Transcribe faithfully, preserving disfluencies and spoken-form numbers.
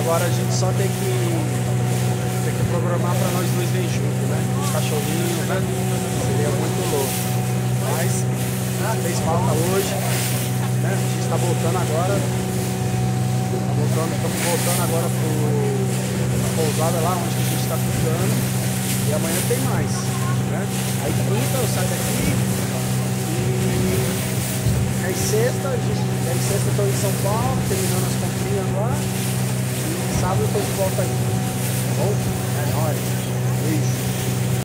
agora a gente só tem que, tem que programar para nós dois vir juntos, né? Os cachorrinhos, né? Seria muito louco. Mas fez falta hoje, né? A gente está voltando agora. Tá voltando, estamos voltando agora para a pousada lá onde a gente está ficando. E amanhã tem mais, né? Aí quinta eu saio daqui. E aí sexta, a gente, aí sexta eu estou em São Paulo, terminando as comprinhas lá. E sábado eu estou de volta aqui. Tá bom? É nóis. Beijo.